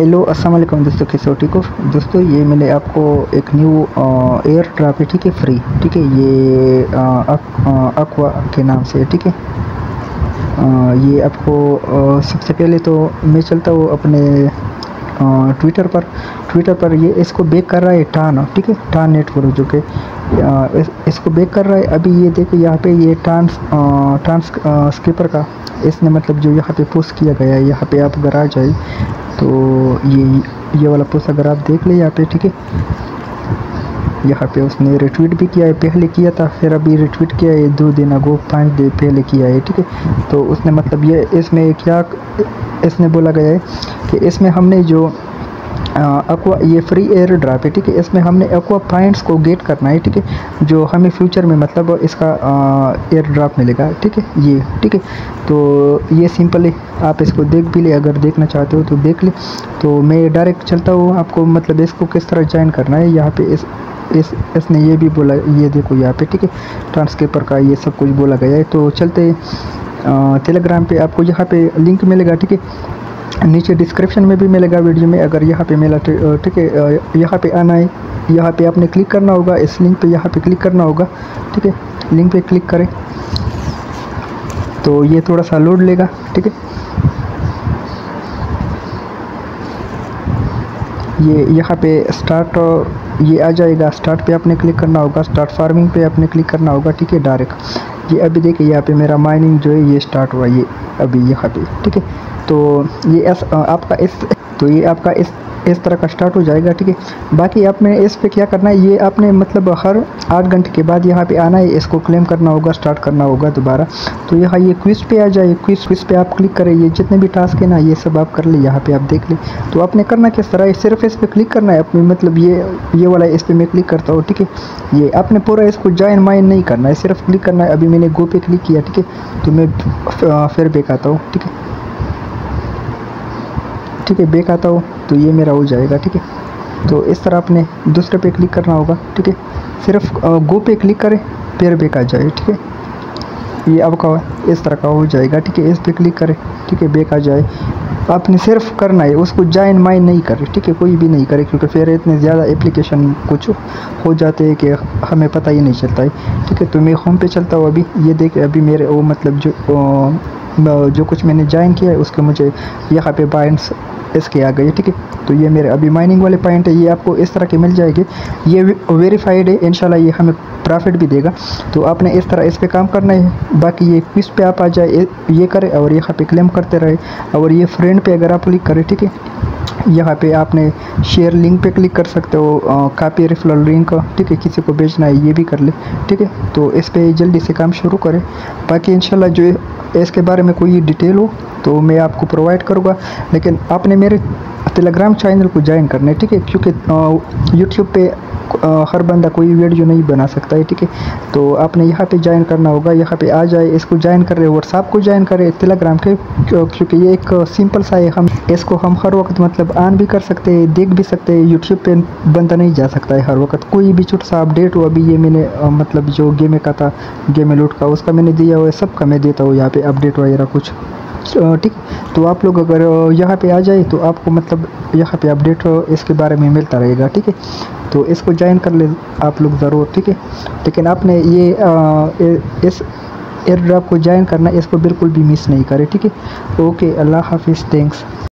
Hello अस्सलाम वालेकुम दोस्तों, कैसे हो? ठीक हो दोस्तों। ये मैंने आपको एक न्यू एयर ड्रॉप है, ठीक है, फ्री, ठीक है। ये अक्वा के नाम से है, ठीक है। ये आपको सबसे पहले तो मैं चलता हूँ अपने ट्विटर पर ये इसको बेक कर रहा है टान, ठीक है, टान नेटवर्क, जो कि इसको बेक कर रहा है। अभी ये देखो यहाँ पे ये स्कीपर का इसने मतलब जो यहाँ पे पोस्ट किया गया है, यहाँ पे आप अगर आ जाए तो ये वाला पोस्ट अगर आप देख ले यहाँ पे, ठीक है। यहाँ पे उसने रिट्वीट भी किया है, पहले किया था, फिर अभी रिट्वीट किया है 2 दिन अगो, 5 दिन पहले किया है, ठीक है। तो उसने मतलब ये इसमें क्या इसने बोला गया है कि इसमें हमने जो एक्वा, ये फ्री एयर ड्रॉप है, ठीक है। इसमें हमने एक्वा पॉइंट्स को गेट करना है, ठीक है, जो हमें फ्यूचर में मतलब इसका एयर ड्रॉप मिलेगा, ठीक है, ये, ठीक है। तो ये सिंपल है, आप इसको देख भी ले, अगर देखना चाहते हो तो देख ले। तो मैं डायरेक्ट चलता हूँ, आपको मतलब इसको किस तरह ज्वाइन करना है। यहाँ पे इसने ये भी बोला, ये देखो यहाँ पे, ठीक है, ट्रांसक्रिपर का ये सब कुछ बोला गया है। तो चलते टेलीग्राम पे, आपको यहाँ पे लिंक मिलेगा, ठीक है, नीचे डिस्क्रिप्शन में भी मिलेगा वीडियो में, अगर यहाँ पे मिला, ठीक है। यहाँ पे आना है, यहाँ पे आपने क्लिक करना होगा, इस लिंक पे यहाँ पे क्लिक करना होगा, ठीक है। लिंक पे क्लिक करें तो ये थोड़ा सा लोड लेगा, ठीक है। ये यहाँ पे स्टार्ट ये आ जाएगा, स्टार्ट पे आपने क्लिक करना होगा, स्टार्ट फार्मिंग पे आपने क्लिक करना होगा, ठीक है, डायरेक्ट। ये अभी देखिए यहाँ पे मेरा माइनिंग जो है ये स्टार्ट हुआ, ये अभी यहाँ पे, ठीक है। तो ये आपका इस तरह का स्टार्ट हो जाएगा, ठीक है। बाकी आपने इस पे क्या करना है, ये आपने मतलब हर 8 घंटे के बाद यहाँ पे आना है, इसको क्लेम करना होगा, स्टार्ट करना होगा दोबारा। तो यहाँ ये क्विज पे आ जाए, क्विज पे आप क्लिक करें, ये जितने भी टास्क है ना ये सब आप कर ले, यहाँ पे आप देख ले। तो आपने करना किस तरह है, सिर्फ इस पर क्लिक करना है अपनी, मतलब ये वाला इस पर मैं क्लिक करता हूँ, ठीक है। ये आपने पूरा इसको ज्वाइन माइन नहीं करना है, सिर्फ क्लिक करना है। अभी मैंने गो पे क्लिक किया, ठीक है, तो मैं फिर बैक आता हूँ, ठीक है, ठीक है, बैक आता हूँ तो ये मेरा हो जाएगा, ठीक है। तो इस तरह आपने दूसरे पे क्लिक करना होगा, ठीक है, सिर्फ गो पे क्लिक करें, फिर बैक आ जाए, ठीक है। ये आपका इस तरह का हो जाएगा, ठीक है। इस पे क्लिक करें, ठीक है, बैक आ जाए। आपने सिर्फ करना है, उसको ज्वाइन माइन नहीं करे, ठीक है, कोई भी नहीं करे, क्योंकि फिर इतने ज़्यादा एप्लीकेशन कुछ हो जाते हैं कि हमें पता ही नहीं चलता है, ठीक है। तो मैं होम पे चलता हूँ अभी, ये देखिए अभी मेरे वो मतलब जो कुछ मैंने ज्वाइन किया है उसके मुझे यहाँ पे पॉइंट्स इसके आ गए, ठीक है। तो ये मेरे अभी माइनिंग वाले पॉइंट है, ये आपको इस तरह के मिल जाएंगे, ये वेरीफाइड है, इंशाल्लाह ये हमें प्रॉफिट भी देगा। तो आपने इस तरह इस पे काम करना है। बाकी ये क्विज पे आप आ जाए, ये करें और यहाँ पे क्लेम करते रहे। और ये फ्रेंड पे अगर आप क्लिक करें, ठीक है, यहाँ पे आपने शेयर लिंक पे क्लिक कर सकते हो, कॉपी रेफरल लिंक, ठीक है, किसी को भेजना है ये भी कर ले, ठीक है। तो इस पे जल्दी से काम शुरू करें। बाकी इंशाल्लाह जो इसके बारे में कोई डिटेल हो तो मैं आपको प्रोवाइड करूँगा, लेकिन आपने मेरे टेलीग्राम चैनल को ज्वाइन करना है, ठीक है, क्योंकि यूट्यूब पे हर बंदा कोई वीडियो नहीं बना सकता है, ठीक है। तो आपने यहाँ पे ज्वाइन करना होगा, यहाँ पे आ जाए, इसको ज्वाइन कर रहे, व्हाट्सएप को ज्वाइन करें टेलीग्राम के, क्योंकि ये एक सिंपल सा है, इसको हम हर वक्त मतलब ऑन भी कर सकते हैं, देख भी सकते हैं। यूट्यूब पे बंदा नहीं जा सकता है हर वक्त, कोई भी छोटा सा अपडेट हो। अभी ये मैंने मतलब जो गेम का था, गेम लूट का, उसका मैंने दिया हुआ है, सबका मैं देता हूँ यहाँ पे अपडेट वगैरह कुछ, ठीक। तो आप लोग अगर यहाँ पे आ जाए तो आपको मतलब यहाँ पे अपडेट इसके बारे में मिलता रहेगा, ठीक है। तो इसको ज्वाइन कर ले आप लोग ज़रूर, ठीक है। लेकिन आपने ये इस एयर ड्रॉप को ज्वाइन करना, इसको बिल्कुल भी मिस नहीं करें, ठीक है। ओके, अल्लाह हाफिज़, थैंक्स।